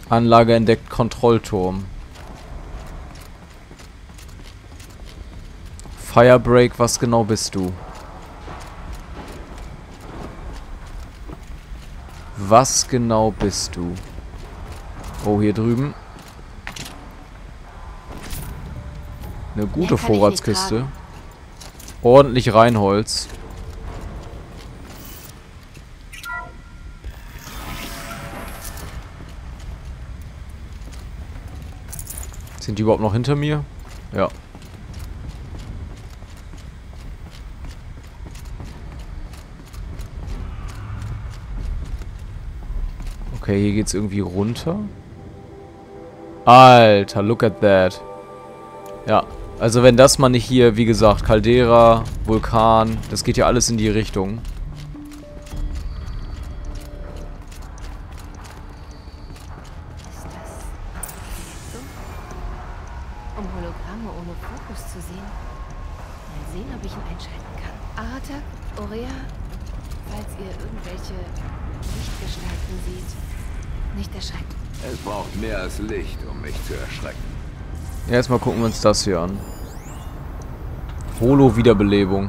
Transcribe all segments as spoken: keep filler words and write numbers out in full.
Anlage entdeckt, Kontrollturm. Firebreak, was genau bist du? Was genau bist du? Oh, hier drüben. Eine gute Vorratskiste. Ordentlich Reinholz. Sind die überhaupt noch hinter mir? Ja. Okay, hier geht's irgendwie runter. Alter, look at that. Ja, also wenn das mal nicht hier, wie gesagt, Caldera, Vulkan, das geht ja alles in die Richtung. Ist das so? Um Hologramme ohne Fokus zu sehen? Mal sehen, ob ich ihn einschalten kann. Aratak, Aurea, falls ihr irgendwelche Lichtgestalten seht, nicht erschrecken. Es braucht mehr als Licht, um mich zu erschrecken. Erstmal gucken wir uns das hier an. Holo-Wiederbelebung.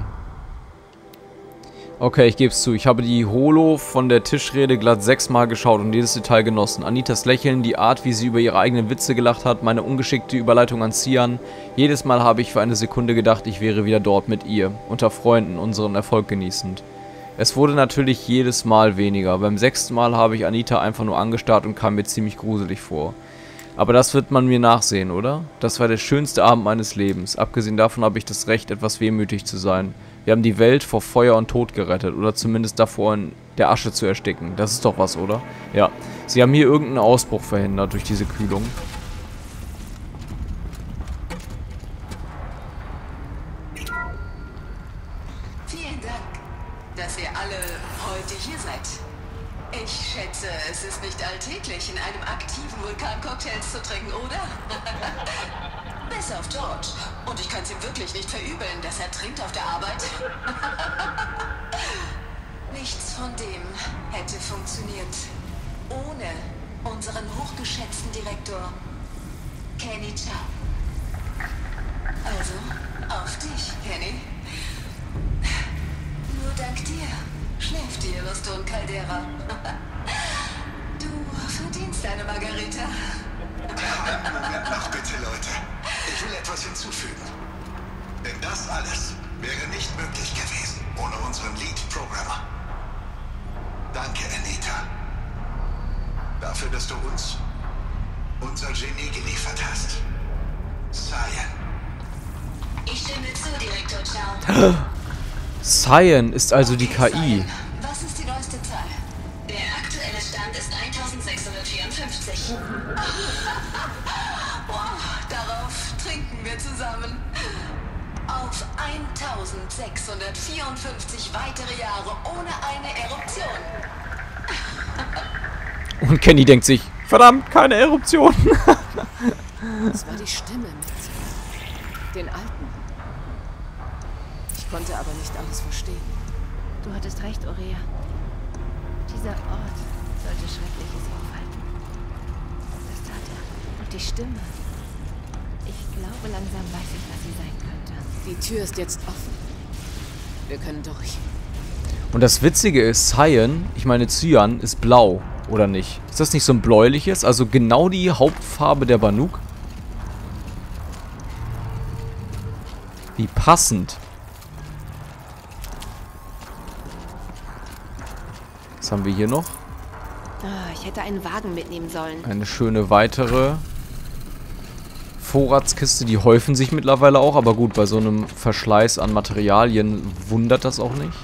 Okay, ich gebe es zu. Ich habe die Holo von der Tischrede glatt sechsmal geschaut und jedes Detail genossen. Anitas Lächeln, die Art, wie sie über ihre eigenen Witze gelacht hat, meine ungeschickte Überleitung an Cyan. Jedes Mal habe ich für eine Sekunde gedacht, ich wäre wieder dort mit ihr, unter Freunden, unseren Erfolg genießend. Es wurde natürlich jedes Mal weniger. Beim sechsten Mal habe ich Anita einfach nur angestarrt und kam mir ziemlich gruselig vor. Aber das wird man mir nachsehen, oder? Das war der schönste Abend meines Lebens. Abgesehen davon habe ich das Recht, etwas wehmütig zu sein. Wir haben die Welt vor Feuer und Tod gerettet. Oder zumindest davor, in der Asche zu ersticken. Das ist doch was, oder? Ja. Sie haben hier irgendeinen Ausbruch verhindert durch diese Kühlung. Vielen Dank, dass ihr alle heute hier seid. Ich schätze, es ist nicht alltäglich, in einem aktiven Vulkan Cocktails zu trinken, oder? Bis auf George. Und ich kann es ihm wirklich nicht verübeln, dass er trinkt auf der Arbeit. Nichts von dem hätte funktioniert ohne unseren hochgeschätzten Direktor, Kenny Chow. Also, auf dich, Kenny. Nur dank dir schläft die Illuston Caldera. Du verdienst deine Margarita. Einen Moment noch bitte, Leute. Ich will etwas hinzufügen. Denn das alles wäre nicht möglich gewesen ohne unseren Lead-Programmer. Danke, Anita. Dafür, dass du uns unser Genie geliefert hast. Cyan. Ich stimme zu, Direktor Chow. Cyan ist also die K I. Cyan. Was ist die neueste Zahl? Der aktuelle Stand ist eintausendsechshundertvierundfünfzig. Wow, darauf trinken wir zusammen. Auf eintausendsechshundertvierundfünfzig weitere Jahre ohne eine Eruption. Und Kenny denkt sich, verdammt, keine Eruption. Das war die Stimme mit den Alten. Ich konnte aber nicht alles verstehen. Du hattest recht, Aurea. Dieser Ort sollte Schreckliches aufhalten. Das tat er. Und die Stimme. Ich glaube, langsam weiß ich, was sie sein könnte. Die Tür ist jetzt offen. Wir können durch. Und das Witzige ist, Cyan, ich meine Cyan, ist blau, oder nicht? Ist das nicht so ein bläuliches? Also genau die Hauptfarbe der Banuk? Wie passend. Was haben wir hier noch? Ah, ich hätte einen Wagen mitnehmen sollen. Eine schöne weitere Vorratskiste. Die häufen sich mittlerweile auch. Aber gut, bei so einem Verschleiß an Materialien wundert das auch nicht.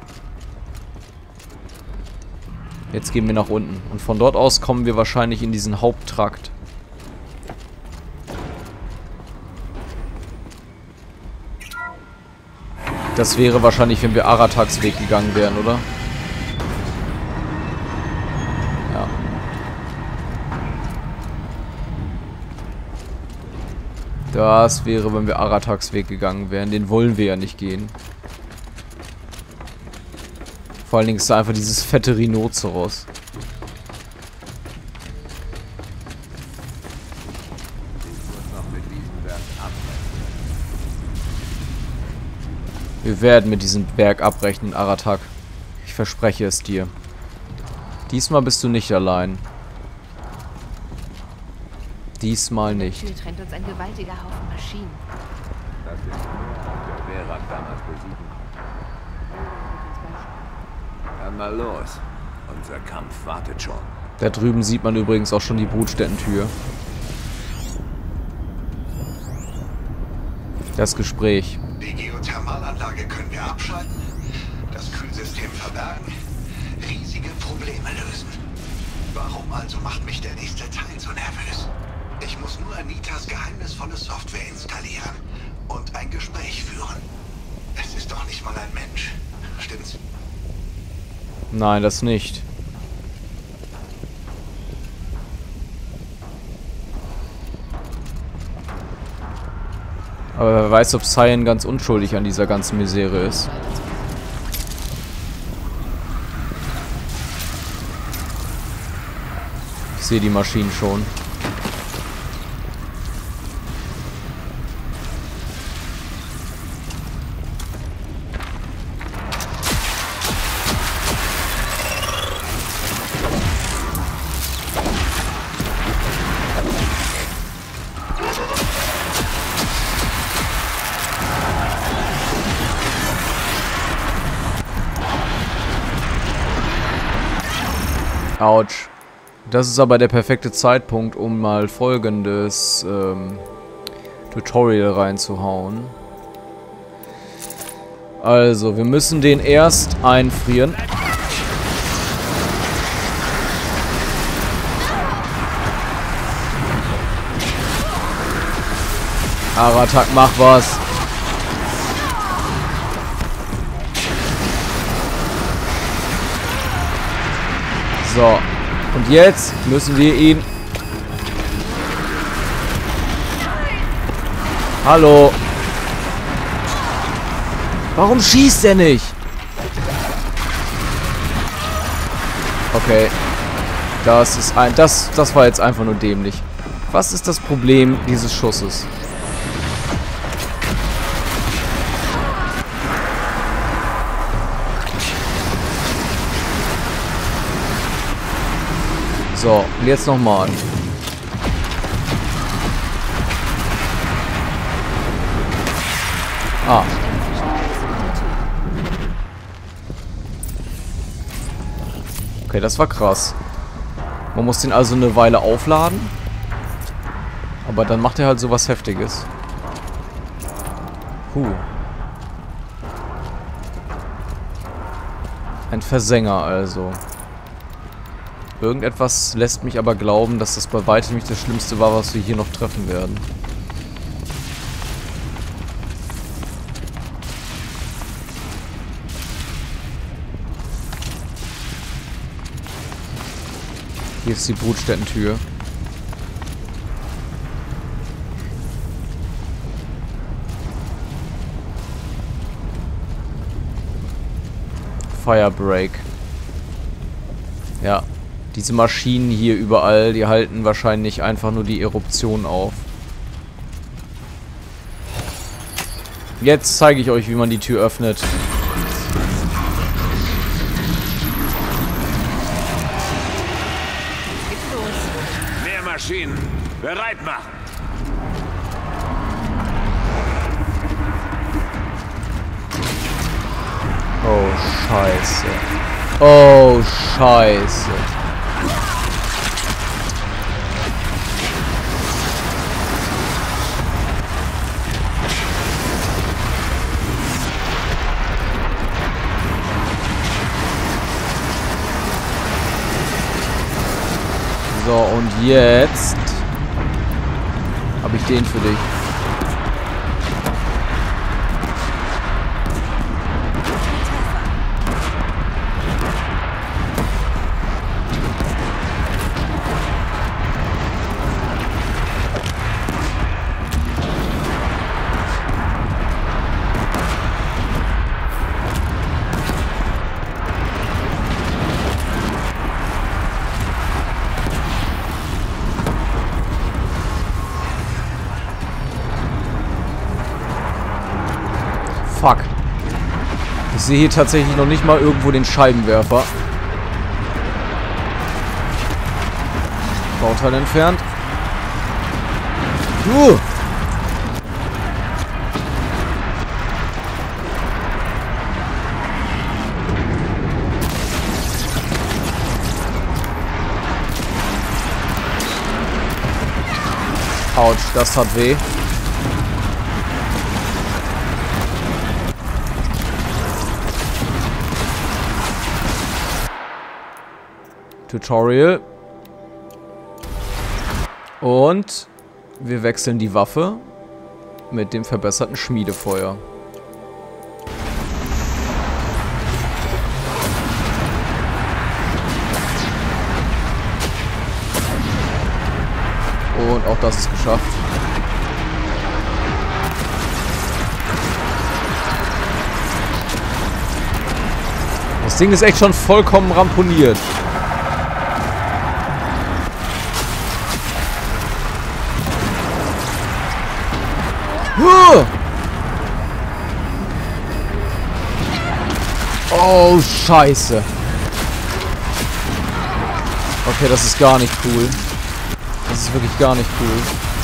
Jetzt gehen wir nach unten. Und von dort aus kommen wir wahrscheinlich in diesen Haupttrakt. Das wäre wahrscheinlich, wenn wir Arataks Weg gegangen wären, oder? Ja. Das wäre, wenn wir Arataks Weg gegangen wären. Den wollen wir ja nicht gehen. Vor allen Dingen ist da einfach dieses fette Rhinoceros. Wir werden mit diesem Berg abrechnen, Aratak. Ich verspreche es dir. Diesmal bist du nicht allein. Diesmal nicht. Hier trennt uns ein gewaltiger Haufen Maschinen. Das ist der Berak damals besiegen. Dann mal los. Unser Kampf wartet schon. Da drüben sieht man übrigens auch schon die Brutstättentür. Das Gespräch. Die Geothermalanlage können wir abschalten, das Kühlsystem verbergen, riesige Probleme lösen. Warum also macht mich der nächste Teil so nervös? Ich muss nur Anitas geheimnisvolle Software installieren und ein Gespräch führen. Es ist doch nicht mal ein Mensch, stimmt's? Nein, das nicht. Aber wer weiß, ob Cyan ganz unschuldig an dieser ganzen Misere ist. Ich sehe die Maschinen schon. Autsch. Das ist aber der perfekte Zeitpunkt, um mal folgendes ähm, Tutorial reinzuhauen. Also, wir müssen den erst einfrieren. Aratak, mach was. So, und jetzt müssen wir ihn... Hallo? Warum schießt er nicht? Okay. Das ist ein... Das, das war jetzt einfach nur dämlich. Was ist das Problem dieses Schusses? So, und jetzt nochmal. Ah. Okay, das war krass. Man muss den also eine Weile aufladen. Aber dann macht er halt sowas Heftiges. Puh. Ein Versänger also. Irgendetwas lässt mich aber glauben, dass das bei weitem nicht das Schlimmste war, was wir hier noch treffen werden. Hier ist die Brutstättentür. Firebreak. Ja. Diese Maschinen hier überall, die halten wahrscheinlich einfach nur die Eruption auf. Jetzt zeige ich euch, wie man die Tür öffnet. Mehr Maschinen. Bereit machen. Oh, Scheiße. Oh, Scheiße. So, und jetzt habe ich den für dich. Fuck. Ich sehe hier tatsächlich noch nicht mal irgendwo den Scheibenwerfer. Bauteil entfernt. Uh! Autsch, das tat weh. Tutorial. Und wir wechseln die Waffe mit dem verbesserten Schmiedefeuer. Und auch das ist geschafft. Das Ding ist echt schon vollkommen ramponiert. Oh, Scheiße. Okay, das ist gar nicht cool. Das ist wirklich gar nicht cool.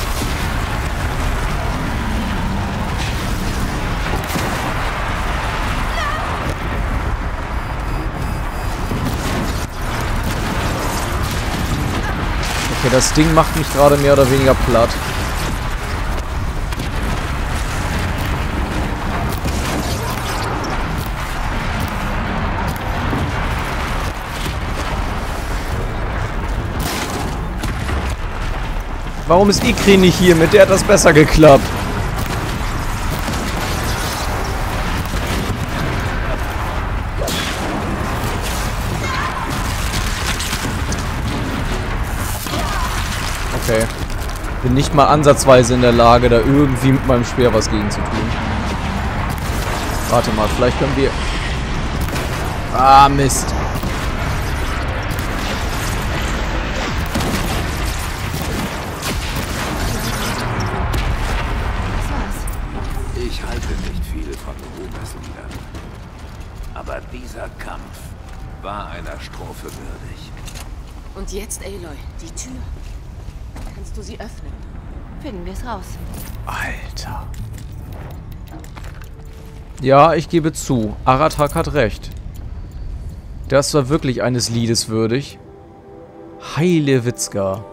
Okay, das Ding macht mich gerade mehr oder weniger platt. Warum ist Ikri nicht hier? Mit der hat das besser geklappt. Okay. Bin nicht mal ansatzweise in der Lage, da irgendwie mit meinem Speer was gegen zu tun. Warte mal, vielleicht können wir... Ah, Mist. Ich halte nicht viel von Ruhmesliedern. Aber dieser Kampf war einer Strophe würdig. Und jetzt, Aloy, die Tür. Kannst du sie öffnen? Finden wir es raus. Alter. Ja, ich gebe zu. Aratak hat recht. Das war wirklich eines Liedes würdig. Heile Witzka.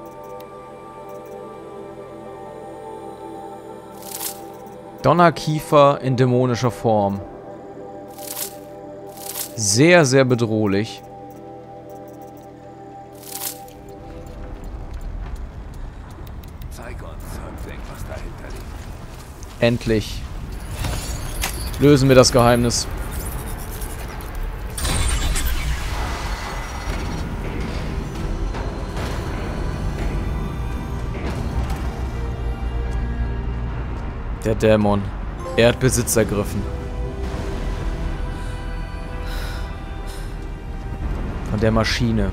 Donnerkiefer in dämonischer Form. Sehr, sehr bedrohlich. Zeig uns something, was dahinter liegt. Endlich. Lösen wir das Geheimnis. Der Dämon. Er hat Besitz ergriffen. Von der Maschine.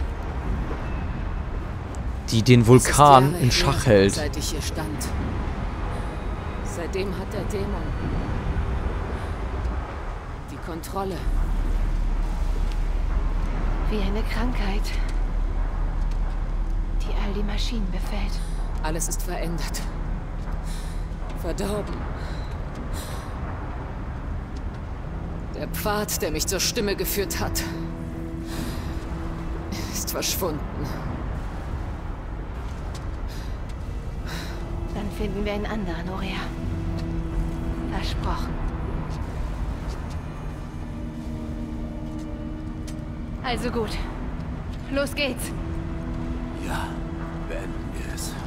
Die den Vulkan in Schach hält. Seit ich hier stand. Seitdem hat der Dämon die Kontrolle. Wie eine Krankheit, die all die Maschinen befällt. Alles ist verändert. Verdorben. Der Pfad, der mich zur Stimme geführt hat, ist verschwunden. Dann finden wir einen anderen, Aurea. Versprochen. Also gut. Los geht's. Ja, beenden wir es.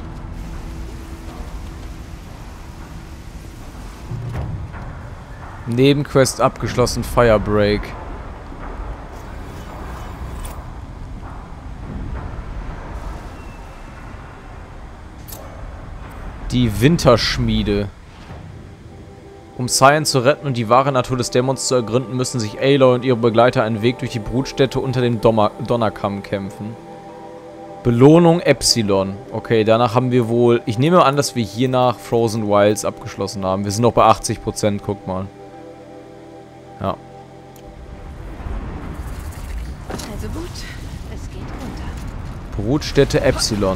Nebenquest abgeschlossen, Firebreak. Die Winterschmiede. Um Cyan zu retten und die wahre Natur des Dämons zu ergründen, müssen sich Aloy und ihre Begleiter einen Weg durch die Brutstätte unter dem Dommer Donnerkamm kämpfen. Belohnung Epsilon. Okay, danach haben wir wohl... Ich nehme an, dass wir hier nach Frozen Wilds abgeschlossen haben. Wir sind noch bei achtzig Prozent, guck mal. Ja. gut. Es geht runter. Brutstätte Epsilon.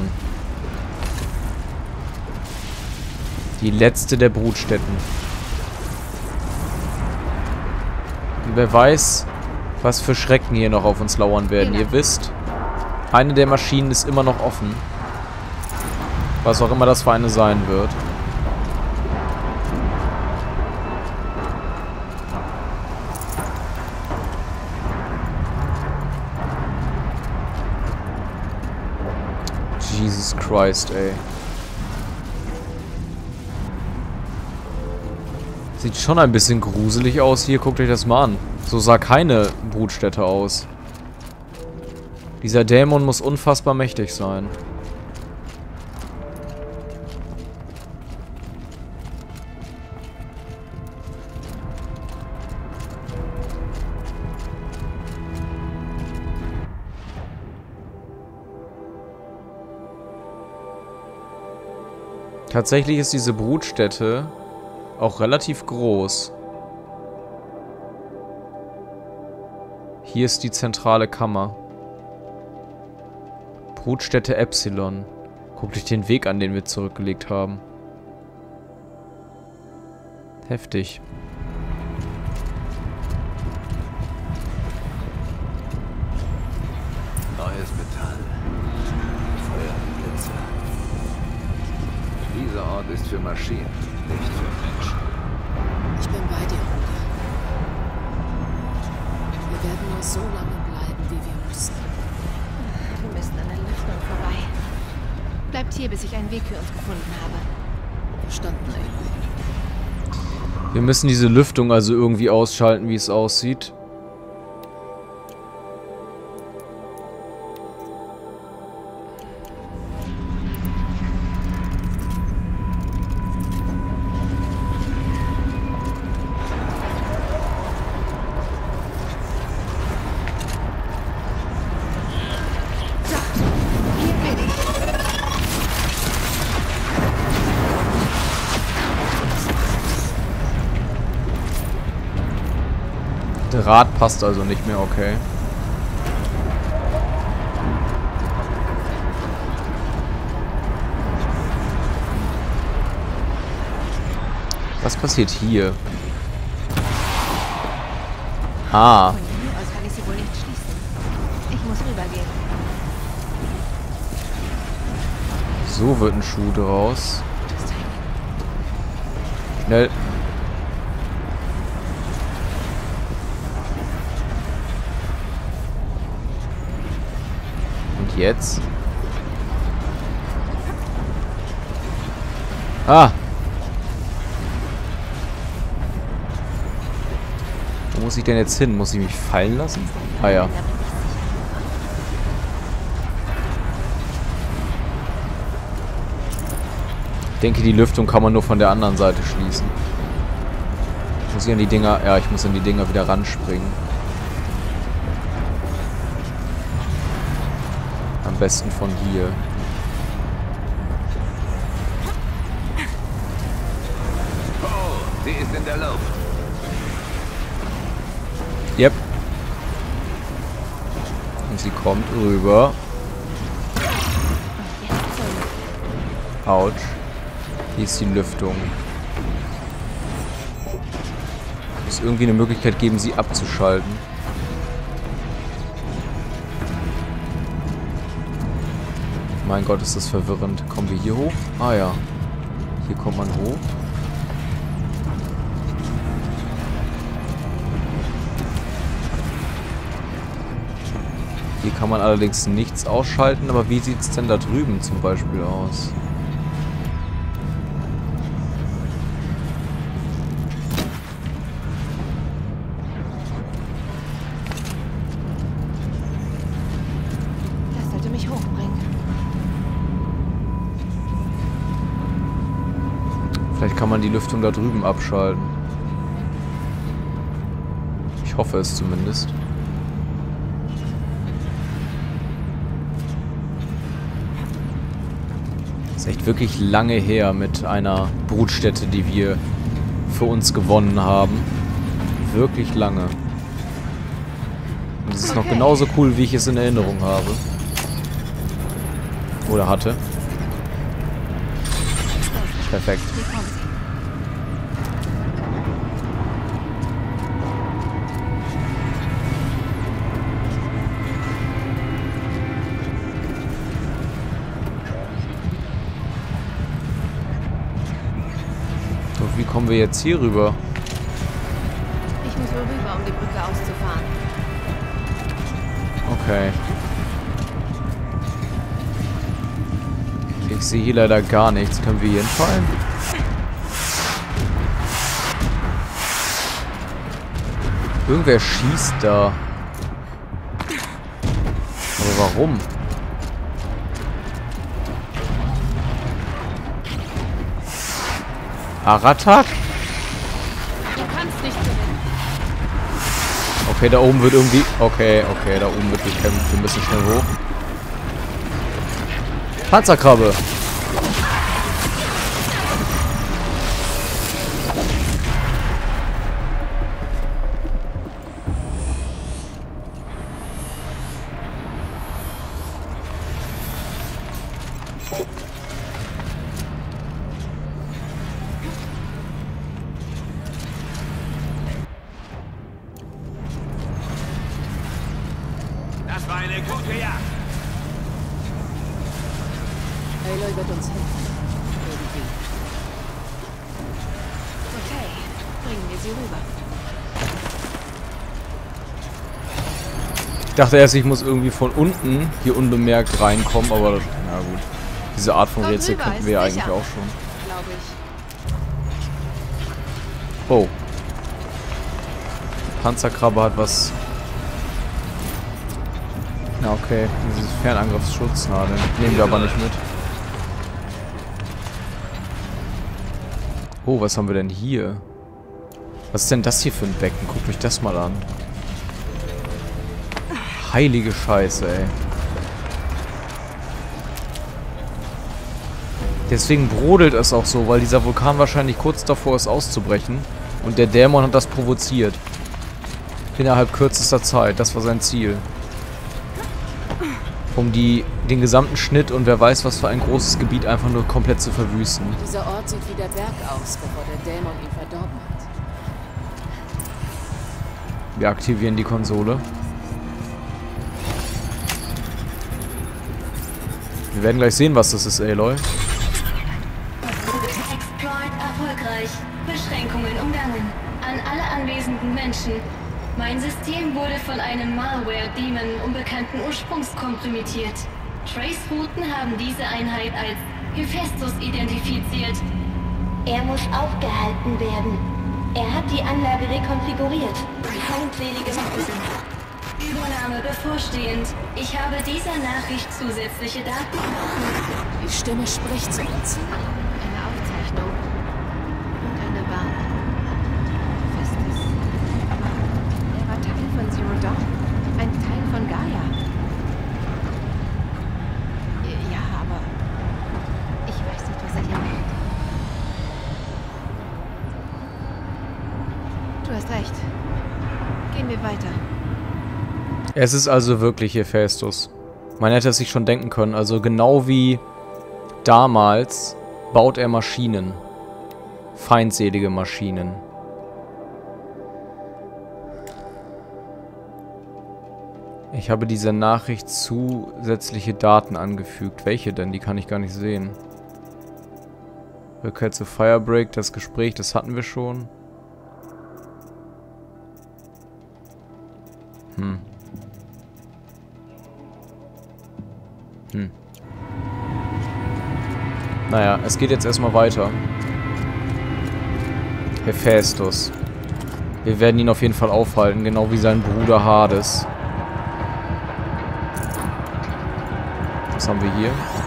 Die letzte der Brutstätten. Und wer weiß, was für Schrecken hier noch auf uns lauern werden. Ihr wisst, eine der Maschinen ist immer noch offen. Was auch immer das für eine sein wird. Jesus Christ, ey. Sieht schon ein bisschen gruselig aus hier. Guckt euch das mal an. So sah keine Brutstätte aus. Dieser Dämon muss unfassbar mächtig sein. Tatsächlich ist diese Brutstätte auch relativ groß. Hier ist die zentrale Kammer. Brutstätte Epsilon. Guckt euch den Weg an, den wir zurückgelegt haben. Heftig. Neues Metall. Feuer und Blitze. Dieser Ort ist für Maschinen, nicht für Menschen. Ich bin bei dir, Ruder. Wir werden nur so lange bleiben, wie wir müssen. Wir müssen an der Lüftung vorbei. Bleibt hier, bis ich einen Weg für uns gefunden habe. Verstanden, Aloy. Wir müssen diese Lüftung also irgendwie ausschalten, wie es aussieht. Der Rad passt also nicht mehr, okay. Was passiert hier? Ah. Von hier aus kann ich sie wohl nicht schließen. Ich muss rübergehen. So wird ein Schuh draus. Schnell. Und jetzt? Ah! Wo muss ich denn jetzt hin? Muss ich mich fallen lassen? Ah ja. Ich denke, die Lüftung kann man nur von der anderen Seite schließen. Muss ich an die Dinger... Ja, ich muss an die Dinger wieder ranspringen. Am besten von hier. Oh, sie ist in der Luft. Yep. Und sie kommt rüber. Autsch. Hier ist die Lüftung. Es muss irgendwie eine Möglichkeit geben, sie abzuschalten. Mein Gott, ist das verwirrend. Kommen wir hier hoch? Ah ja. Hier kommt man hoch. Hier kann man allerdings nichts ausschalten, aber wie sieht es denn da drüben zum Beispiel aus? Das sollte mich hochbringen. Vielleicht kann man die Lüftung da drüben abschalten. Ich hoffe es zumindest. Ist echt wirklich lange her mit einer Brutstätte, die wir für uns gewonnen haben. Wirklich lange. Und es ist noch genauso cool, wie ich es in Erinnerung habe. Oder hatte. Perfekt. Doch wie kommen wir jetzt hier rüber? Ich muss wohl rüber, um die Brücke auszufahren. Okay. Ich sehe hier leider gar nichts. Können wir hier hinfallen? Irgendwer schießt da. Aber warum? Aratak? Du kannst nicht gewinnen. Okay, da oben wird irgendwie... Okay, okay, da oben wird gekämpft. Wir müssen schnell hoch. Panzerkrabbe. Das war eine gute Jagd. Aloy wird uns helfen. Irgendwie. Okay, bringen wir sie rüber. Ich dachte erst, ich muss irgendwie von unten hier unbemerkt reinkommen, aber na gut. Diese Art von Komm Rätsel rüber, könnten ist wir ja sicher. eigentlich auch schon. Glaube ich. Oh. Panzerkrabbe hat was... Na okay, dieses Fernangriffsschutznadeln. Nehmen wir aber nicht mit. Oh, was haben wir denn hier? Was ist denn das hier für ein Becken? Guckt euch das mal an. Heilige Scheiße, ey. Deswegen brodelt es auch so, weil dieser Vulkan wahrscheinlich kurz davor ist auszubrechen. Und der Dämon hat das provoziert. Innerhalb kürzester Zeit. Das war sein Ziel. Um die, den gesamten Schnitt und wer weiß was für ein großes Gebiet einfach nur komplett zu verwüsten. Dieser Ort sieht wie der Berg aus, bevor der Dämon ihn verdorben hat. Wir aktivieren die Konsole. Wir werden gleich sehen, was das ist, Aloy. Exploit erfolgreich. Beschränkungen umgangen. An alle anwesenden Menschen. Mein System wurde von einem Malware-Demon unbekannten Ursprungs kompromittiert. Trace-Routen haben diese Einheit als Hephaestus identifiziert. Er muss aufgehalten werden. Er hat die Anlage rekonfiguriert. Feindselige Macht. Übernahme bevorstehend. Ich habe dieser Nachricht zusätzliche Daten. Die Stimme spricht zu uns. Eine Aufzeichnung. Und eine Warnung. Festes. Aber er war Teil von Zero Dawn. Ein Teil von Gaia. Ja, aber ich weiß nicht, was er hier macht. Du hast recht. Gehen wir weiter. Es ist also wirklich Hephaestus. Man hätte es sich schon denken können. Also genau wie damals baut er Maschinen. Feindselige Maschinen. Ich habe dieser Nachricht zusätzliche Daten angefügt. Welche denn? Die kann ich gar nicht sehen. Rückkehr zu Firebreak, das Gespräch, das hatten wir schon. Hm. Hm. Naja, es geht jetzt erstmal weiter. Hephaestus. Wir werden ihn auf jeden Fall aufhalten, genau wie sein Bruder Hades. Was haben wir hier?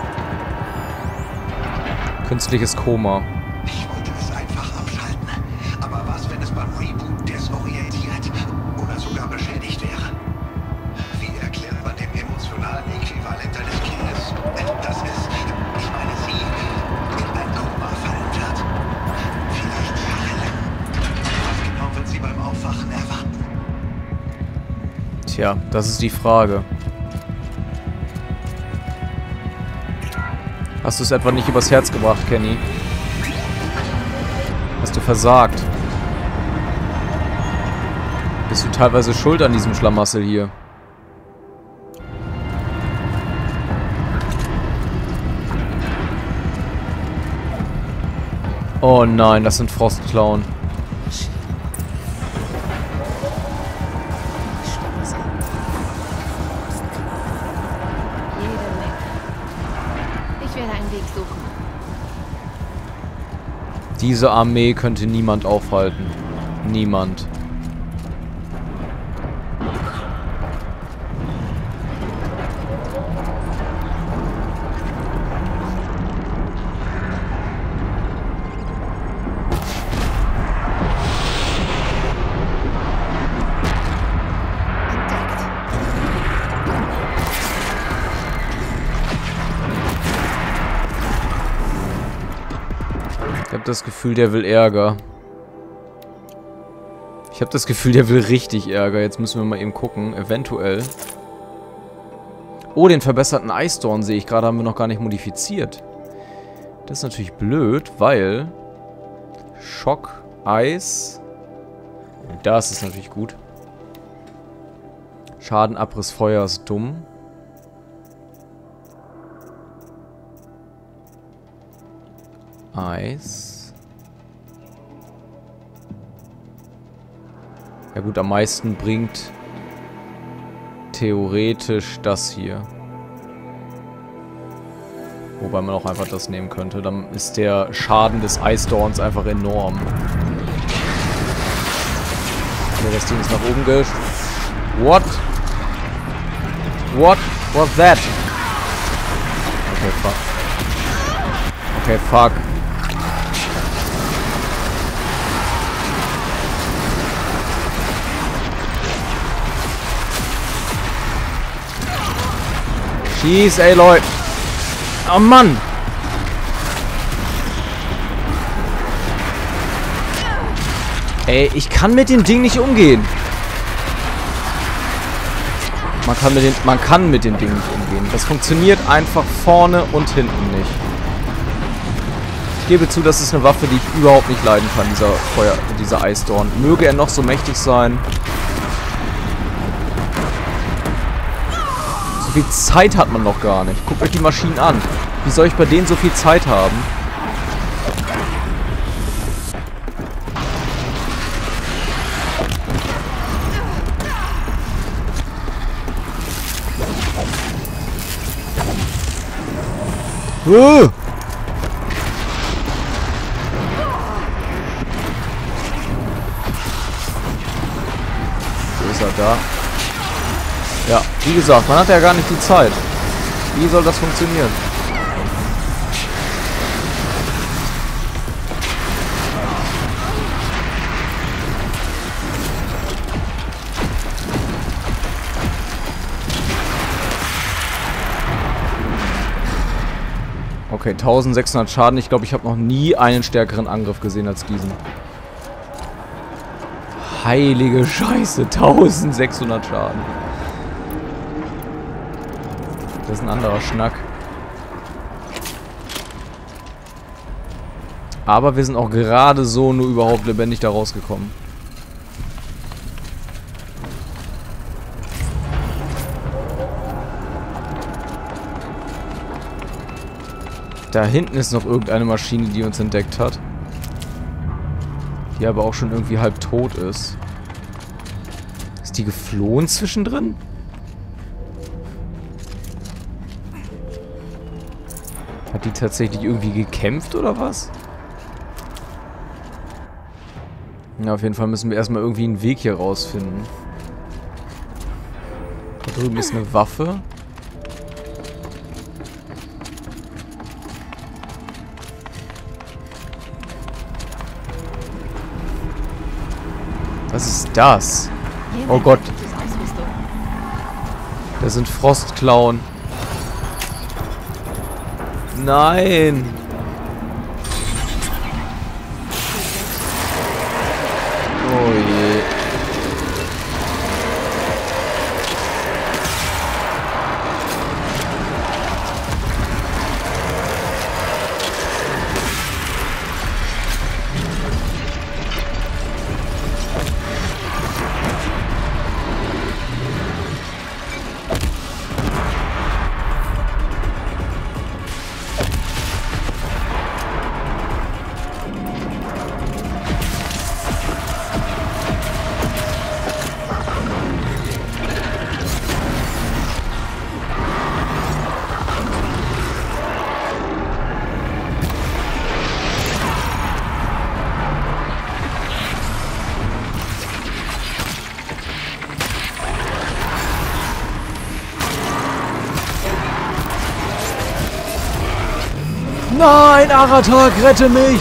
Künstliches Koma. Ich wollte es einfach abschalten. Aber was, wenn es beim Reboot desorientiert oder sogar beschädigt wäre? Wie erklärt man dem emotionalen Äquivalent eines Kindes, das es, ich meine sie, in ein Koma fallen wird? Vielleicht jahrelang. Was genau wird sie beim Aufwachen erwarten? Tja, das ist die Frage. Hast du es etwa nicht übers Herz gebracht, Kenny? Hast du versagt? Bist du teilweise schuld an diesem Schlamassel hier? Oh nein, das sind Frostklauen. Ich werde einen Weg suchen. Diese Armee könnte niemand aufhalten. Niemand. Ich habe das Gefühl, der will Ärger. Ich habe das Gefühl, der will richtig Ärger. Jetzt müssen wir mal eben gucken. Eventuell. Oh, den verbesserten Eisdorn sehe ich gerade. Haben wir noch gar nicht modifiziert. Das ist natürlich blöd, weil... Schock, Eis... Das ist natürlich gut. Schaden, Abriss, Feuer ist dumm. Eis. Ja gut, am meisten bringt theoretisch das hier. Wobei man auch einfach das nehmen könnte. Dann ist der Schaden des Eisdorns einfach enorm. Okay, das Ding ist nach oben gesch... What? What was that? Okay, fuck. Okay, fuck. Schieß, ey, Leute. Oh, Mann. Ey, ich kann mit dem Ding nicht umgehen. Man kann mit den, man kann mit dem Ding nicht umgehen. Das funktioniert einfach vorne und hinten nicht. Ich gebe zu, das ist eine Waffe, die ich überhaupt nicht leiden kann, dieser Feuer, dieser Eisdorn. Möge er noch so mächtig sein. So viel Zeit hat man noch gar nicht. Guckt euch die Maschinen an. Wie soll ich bei denen so viel Zeit haben? Uh! Wo ist er da? Ja, wie gesagt, man hat ja gar nicht die Zeit. Wie soll das funktionieren? Okay, eintausendsechshundert Schaden. Ich glaube, ich habe noch nie einen stärkeren Angriff gesehen als diesen. Heilige Scheiße, eintausendsechshundert Schaden. Das ist ein anderer Schnack. Aber wir sind auch gerade so nur überhaupt lebendig da rausgekommen. Da hinten ist noch irgendeine Maschine, die uns entdeckt hat. Die aber auch schon irgendwie halb tot ist. Ist die geflohen zwischendrin? Hat die tatsächlich irgendwie gekämpft oder was? Ja, auf jeden Fall müssen wir erstmal irgendwie einen Weg hier rausfinden. Da drüben ist eine Waffe. Was ist das? Oh Gott. Das sind Frostklauen. Nein. Oh je. Nein, Aratak, rette mich!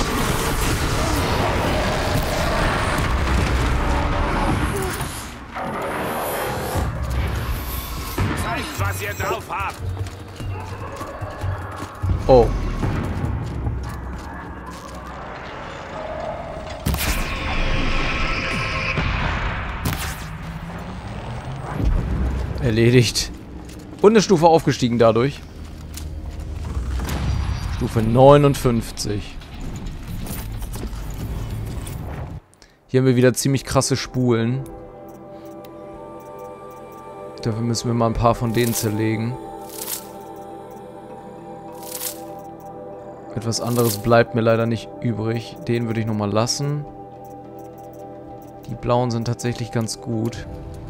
Zeigt, was ihr drauf habt! Oh. Erledigt. Und eine Stufe aufgestiegen dadurch. Stufe neunundfünfzig. Hier haben wir wieder ziemlich krasse Spulen. Dafür müssen wir mal ein paar von denen zerlegen. Etwas anderes bleibt mir leider nicht übrig. Den würde ich nochmal lassen. Die blauen sind tatsächlich ganz gut.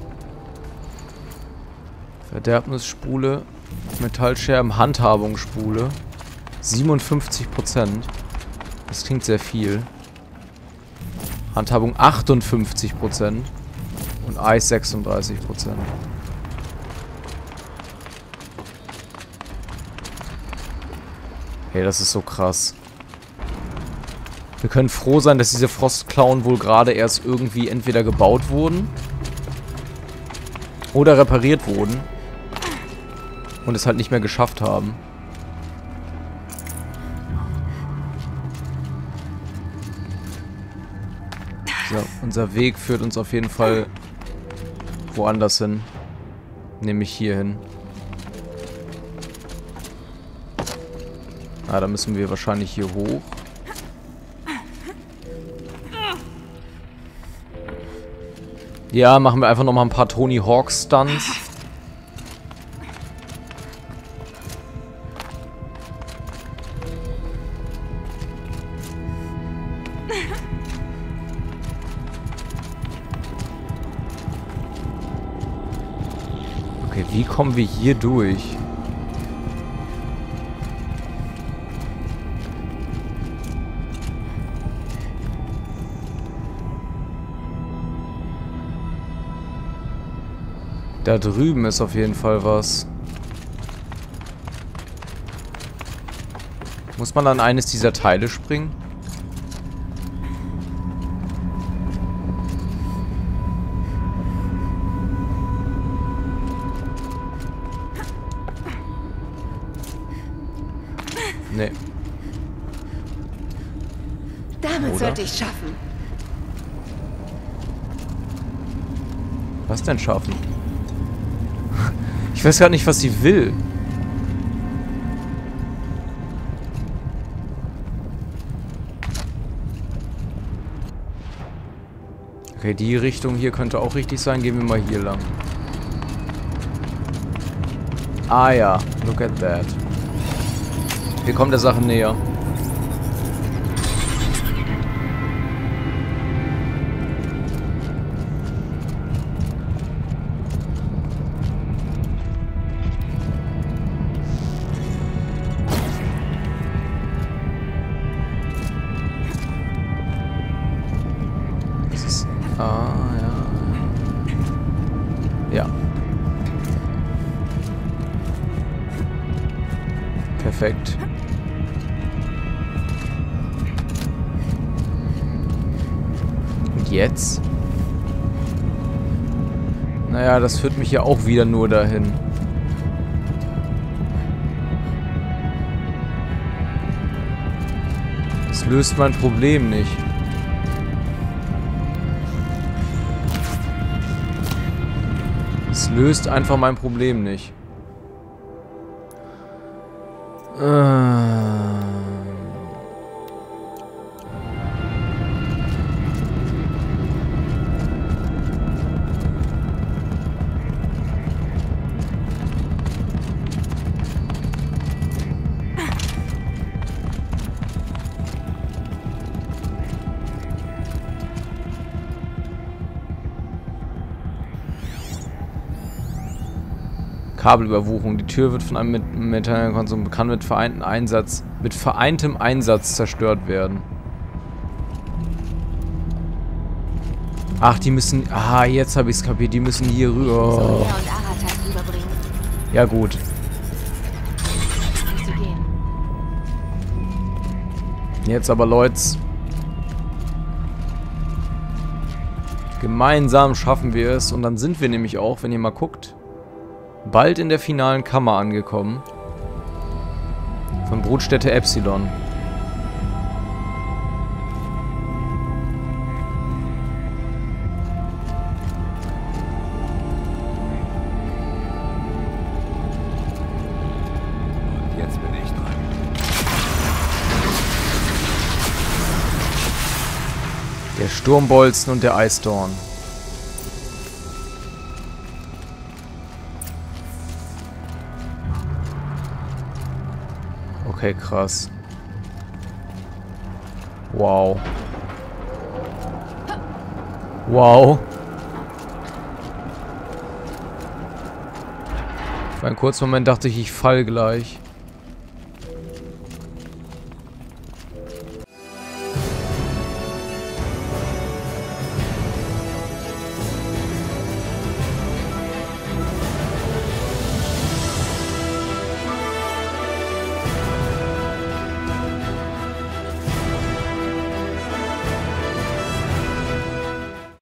Verderbnisspule, Metallscherben, Handhabungsspule. siebenundfünfzig Prozent. Das klingt sehr viel. Handhabung achtundfünfzig Prozent. Und Eis sechsunddreißig Prozent. Hey, das ist so krass. Wir können froh sein, dass diese Frostklauen wohl gerade erst irgendwie entweder gebaut wurden oder repariert wurden und es halt nicht mehr geschafft haben. So, unser Weg führt uns auf jeden Fall woanders hin. Nämlich hier hin. Ah, da müssen wir wahrscheinlich hier hoch. Ja, machen wir einfach nochmal ein paar Tony Hawk Stunts. Okay, wie kommen wir hier durch? Da drüben ist auf jeden Fall was. Muss man an eines dieser Teile springen? Nee. Damit Oder? sollte ich schaffen. Was denn schaffen? Ich weiß gar nicht, was sie will. Okay, die Richtung hier könnte auch richtig sein. Gehen wir mal hier lang. Ah ja, look at that. Wir kommen der Sache näher. Ah, ja. Ja. Perfekt. Und jetzt? Naja, das führt mich ja auch wieder nur dahin. Das löst mein Problem nicht. Es löst einfach mein Problem nicht. Äh. Kabelüberwuchung. Die Tür wird von einem Metallkonsum kann mit vereinten Einsatz, mit vereintem Einsatz zerstört werden. Ach, die müssen... Ah, jetzt habe ich es kapiert. Die müssen hier rüber. Soria und Aratak rüberbringen. Ja, gut. Lass sie gehen. Jetzt aber, Leute. Gemeinsam schaffen wir es. Und dann sind wir nämlich auch, wenn ihr mal guckt, bald in der finalen Kammer angekommen. Von Brutstätte Epsilon. Und jetzt bin ich dran. Der Sturmbolzen und der Eisdorn. Okay, krass. Wow. Wow. Für einen kurzen Moment dachte ich, ich fall gleich.